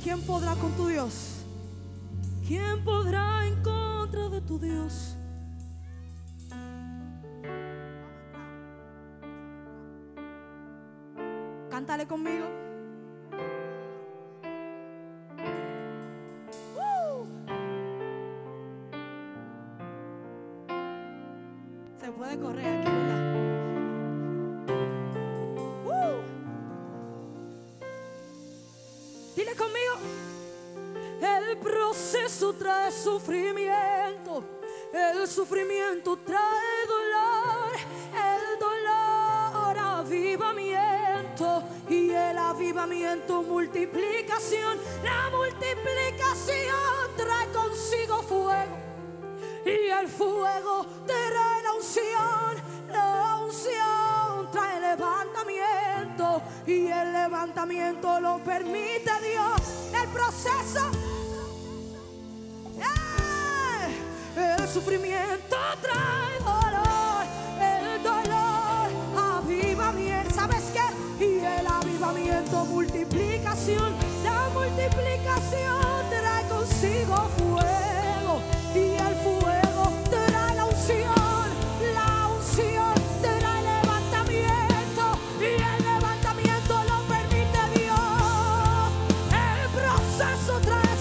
¿Quién podrá con tu Dios? ¿Quién podrá en contra de tu Dios? Cántale conmigo. Se puede correr aquí, ¿verdad? Dile conmigo. El proceso trae sufrimiento, el sufrimiento trae dolor, el dolor avivamiento y el avivamiento multiplicación. La multiplicación trae consigo fuego y el fuego trae la unción trae levantamiento y el levantamiento lo permite Dios. El proceso, el sufrimiento trae dolor, el dolor avivamiento. ¿Sabes qué? Y el avivamiento multiplicación. La multiplicación trae consigo fuego y el fuego trae la unción trae levantamiento y el levantamiento lo permite Dios. El proceso trae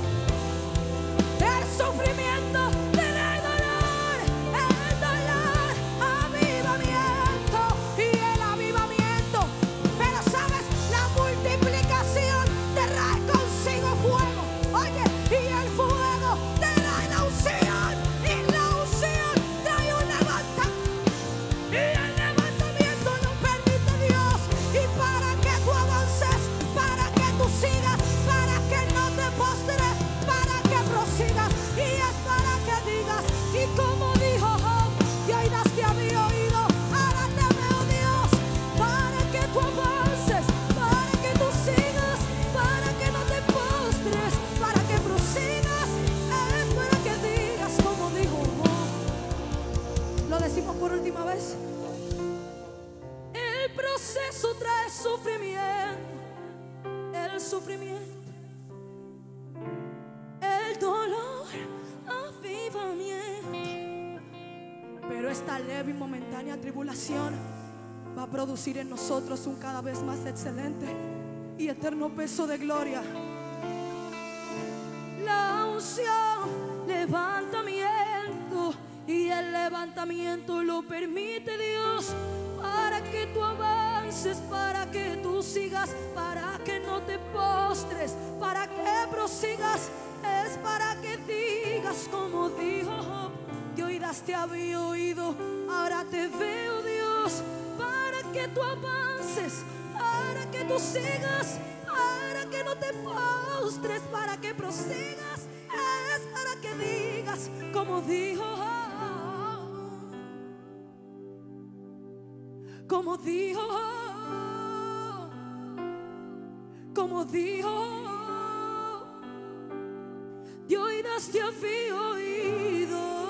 el sufrimiento trae dolor, el dolor avivamiento y el avivamiento. Pero sabes, la multiplicación trae consigo fuego. Oye, y el fuego trae la unción y la unción trae un levantamiento y el levantamiento lo permite Dios. Y para que tú avances, para que tú sigas, para que no te postres, para que prosigas, y es para que digas, y como dijo Job, y oídas te había oído, ahora te veo Dios, para que tú avances, para que tú sigas, para que no te postres, para que prosigas, es para que digas como dijo Job. Lo decimos por última vez. El proceso trae sufrimiento, el sufrimiento, el dolor, avivamiento. Pero esta leve y momentánea tribulación va a producir en nosotros un cada vez más excelente y eterno peso de gloria. La unción, levantamiento y el levantamiento lo permite Dios. Para que tú avances, para que tú sigas, para que no te postres, para que prosigas, es para que digas como dijo Job, de oídas te había oído, ahora te veo Dios, para que tú avances, para que tú sigas, para que no te postres, para que prosigas, es para que digas como dijo Job. Como dijo, de oídas te había oído.